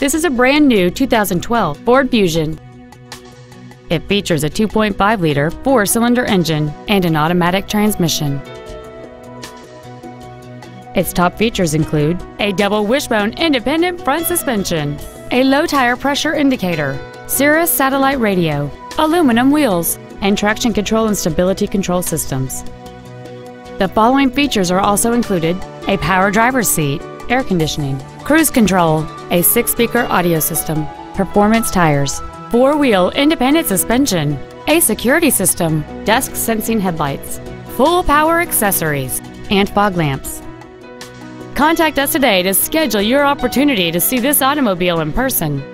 This is a brand new 2012 Ford Fusion. It features a 2.5-liter four-cylinder engine and an automatic transmission. Its top features include a double wishbone independent front suspension, a low tire pressure indicator, Sirius satellite radio, aluminum wheels, and traction control and stability control systems. The following features are also included: a power driver's seat, air conditioning, cruise control, a 6-speaker audio system, performance tires, 4-wheel independent suspension, a security system, dusk sensing headlights, full power accessories, and fog lamps. Contact us today to schedule your opportunity to see this automobile in person.